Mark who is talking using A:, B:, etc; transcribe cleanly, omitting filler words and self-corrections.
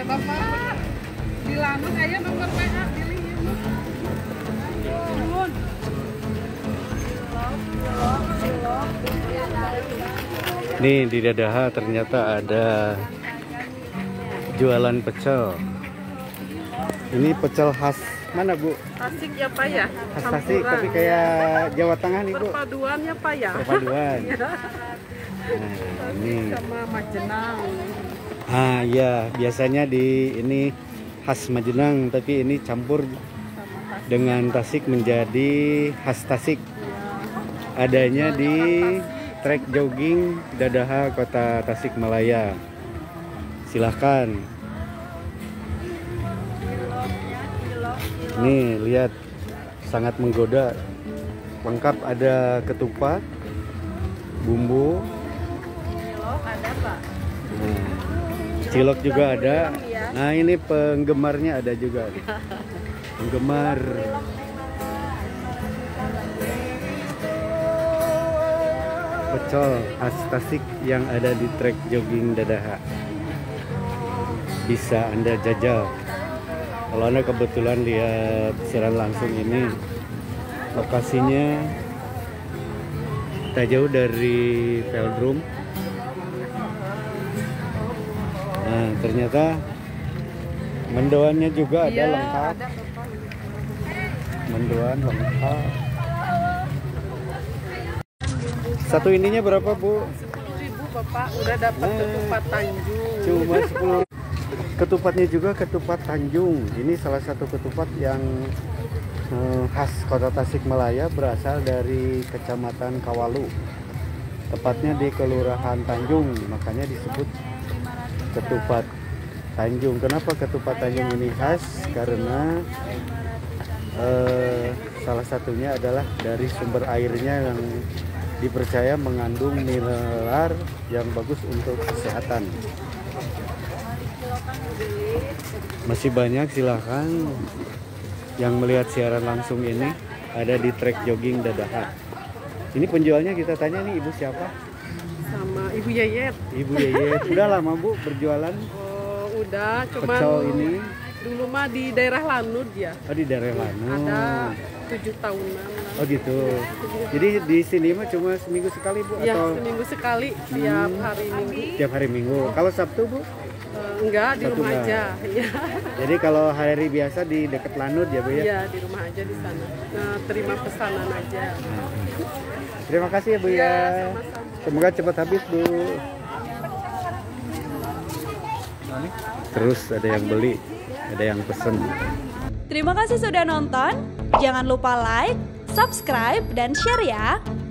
A: Bapak di Lanut aja nomor PA pilih.
B: Nih di Dadaha ternyata ada jualan pecel. Ini pecel khas mana Bu?
A: Tasik ya Pak ya?
B: Khas Tasik tapi kayak Jawa Tengah nih Bu.
A: Perpaduannya Pak ya?
B: Perpaduan. Nah, ini
A: sama Majenang.
B: ah iya, biasanya di ini khas Majenang tapi ini campur dengan Tasik menjadi khas Tasik. Adanya di trek jogging Dadaha Kota Tasikmalaya. Silahkan. Nih lihat, sangat menggoda. Lengkap ada ketupat, bumbu.
A: Cilok ada Pak.
B: Cilok juga ada. Nah ini penggemarnya ada juga. Penggemar. Pecel khas Tasik yang ada di trek jogging Dadaha. Bisa Anda jajal. Kalau Anda kebetulan lihat siaran langsung ini, lokasinya tak jauh dari velodrome. Nah, ternyata mendoannya juga ada lengkap. Mendoan lengkap. Satu ininya berapa Bu?
A: 10.000 Bapak, udah dapat ketupat Tanjung.
B: Cuma 10. Ketupatnya juga ketupat Tanjung. Ini salah satu ketupat yang khas Kota Tasikmalaya, berasal dari Kecamatan Kawalu. Tepatnya di Kelurahan Tanjung, makanya disebut ketupat Tanjung. Kenapa ketupat Tanjung ini khas? Karena salah satunya adalah dari sumber airnya yang dipercaya mengandung mineral yang bagus untuk kesehatan. Masih banyak, silahkan yang melihat siaran langsung ini ada di trek jogging Dadaha. Ini penjualnya kita tanya nih, Ibu siapa?
A: Sama Ibu Yayet.
B: Ibu Yayet. Udah lama Bu berjualan?
A: Oh, udah, cuman
B: pecel ini?
A: Dulu mah di daerah Lanud ya.
B: Oh, di daerah Lanud.
A: Ada 7 tahunan.
B: Oh gitu. Jadi di sini mah cuma seminggu sekali Bu?
A: Ya,
B: atau
A: seminggu sekali, tiap hari Minggu.
B: tiap hari Minggu. Kalau Sabtu Bu?
A: Enggak, di
B: Sabtu
A: rumah
B: enggak.
A: aja. Ya.
B: Jadi kalau hari biasa di dekat Lanud ya Bu ya?
A: Iya, di rumah aja di sana. Nah, terima pesanan aja.
B: Terima kasih ya Bu ya.
A: Sama-sama.
B: Semoga cepat habis Bu. Terus ada yang beli, ada yang pesen.
C: Terima kasih sudah nonton. Jangan lupa like, subscribe, dan share ya.